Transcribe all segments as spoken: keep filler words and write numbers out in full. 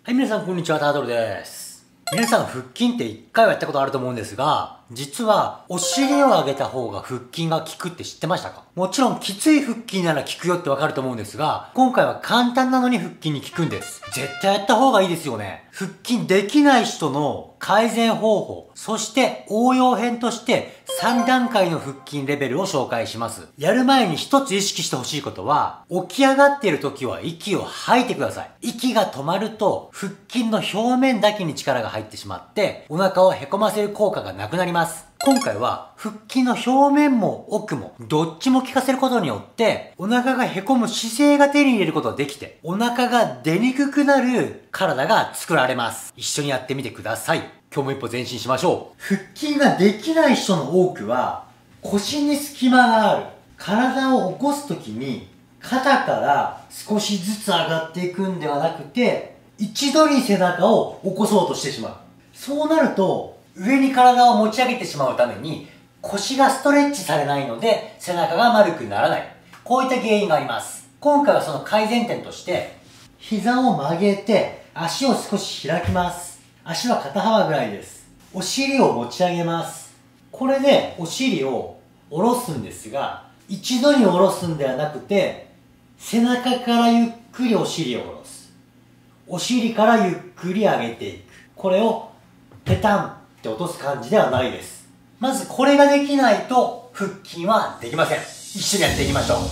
はい、皆さんこんにちは、タートルです。皆さん腹筋って一回はやったことあると思うんですが、実はお尻を上げた方が腹筋が効くって知ってましたか？もちろんきつい腹筋なら効くよってわかると思うんですが、今回は簡単なのに腹筋に効くんです。絶対やった方がいいですよね。腹筋できない人の改善方法、そして応用編としてさんだんかいの腹筋レベルを紹介します。やる前に一つ意識してほしいことは、起き上がっている時は息を吐いてください。息が止まると腹筋の表面だけに力が入ってしまって、お腹をへこませる効果がなくなります。今回は腹筋の表面も奥もどっちも効かせることによってお腹がへこむ姿勢が手に入れることができてお腹が出にくくなる体が作られます。一緒にやってみてください。今日も一歩前進しましょう。腹筋ができない人の多くは腰に隙間がある。体を起こすときに肩から少しずつ上がっていくんではなくて一度に背中を起こそうとしてしまう。そうなると上に体を持ち上げてしまうために腰がストレッチされないので背中が丸くならない。こういった原因があります。今回はその改善点として膝を曲げて足を少し開きます。足は肩幅ぐらいです。お尻を持ち上げます。これでお尻を下ろすんですが一度に下ろすんではなくて背中からゆっくりお尻を下ろす。お尻からゆっくり上げていく。これをペタンって落とす感じではないです。まずこれができないと腹筋はできません。一緒にやっていきましょう。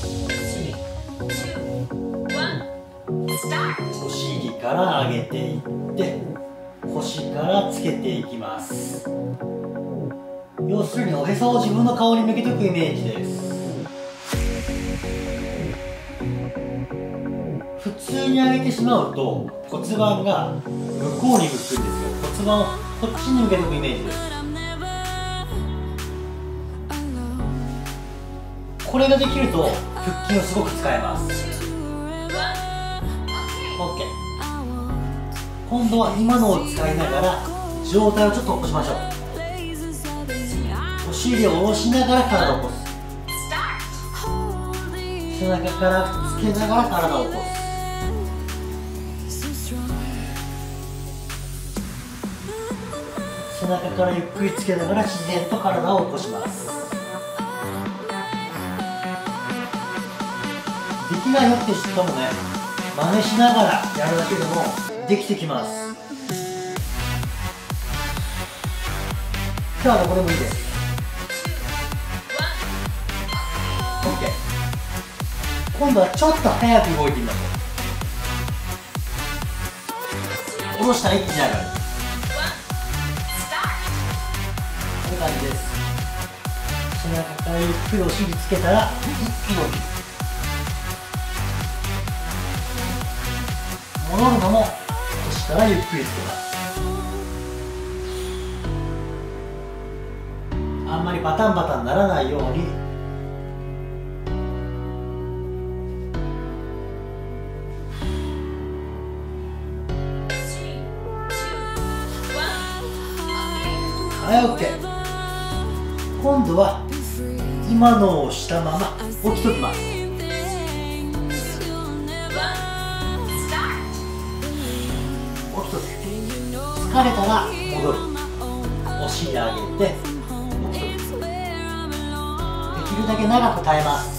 お尻から上げていって腰からつけていきます。要するにおへそを自分の顔に向けておくイメージです。普通に上げてしまうと骨盤が向こうに向くんですよ。骨盤をこっちに向けておくイメージです。これができると腹筋をすごく使えます。 OK。 今度は今のを使いながら上体をちょっと起こしましょう。お尻を下ろしながら体を起こす。背中からつけながら体を起こす。背中からゆっくりつけながら自然と体を起こします。できないよって人もね、真似しながらやるだけでもできてきます。今日はどこでもいいです。 OK。 今度はちょっと早く動いてみましょう。下ろしたら一気に上がる。こういう感じです。背中からゆっくりお尻つけたら一気に降りる。戻るのも腰からゆっくりつけます。あんまりバタンバタンならないようにはい、 OK。 今度は今のをしたまま起きときます。起きとく。疲れたら戻る。お尻上げて起きとく。できるだけ長く耐えます。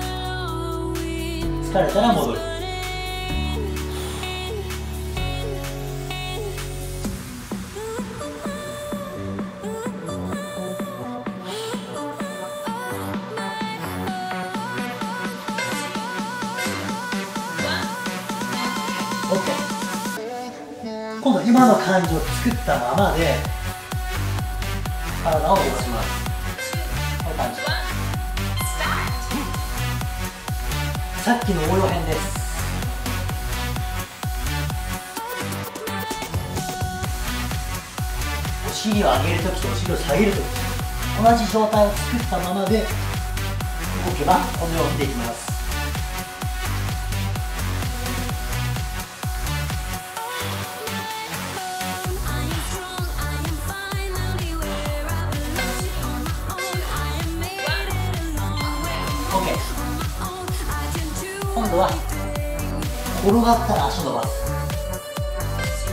疲れたら戻る。OK。 今度今の感じを作ったままで体を下ろします。こういう感じ。さっきの応用編です。お尻を上げるときとお尻を下げるとき同じ状態を作ったままで動けばこのようにできます。今度は転がったら足を伸ばす。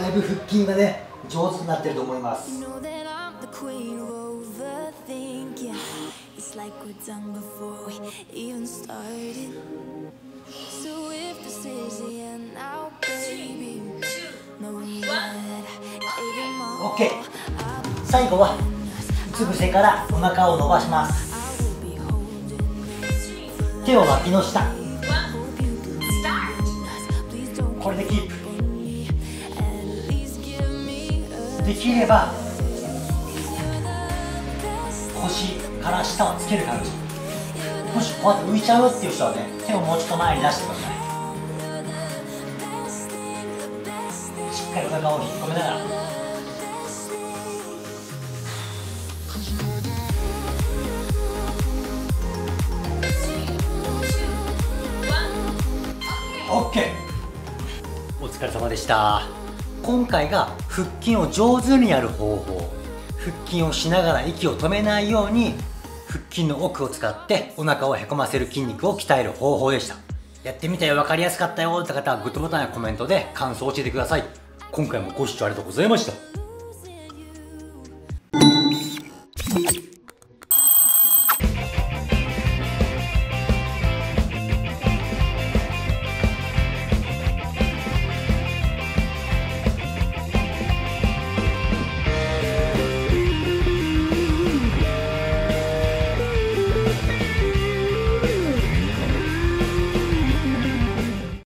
いぶ腹筋がね上手になってると思います。オッケー。最後はうつ伏せからお腹を伸ばします。手を脇の下、これでキープ。できれば腰から下をつける感じ。もしこうやって浮いちゃうっていう人はね、手をもうちょっと前に出してください。しっかりお腹を引っ込めながら。オッケー。お疲れ様でした。今回が腹筋を上手にやる方法。腹筋をしながら息を止めないように腹筋の奥を使ってお腹をへこませる筋肉を鍛える方法でした。やってみたよ、分かりやすかったよって方はグッドボタンやコメントで感想を教えてください。今回もご視聴ありがとうございました。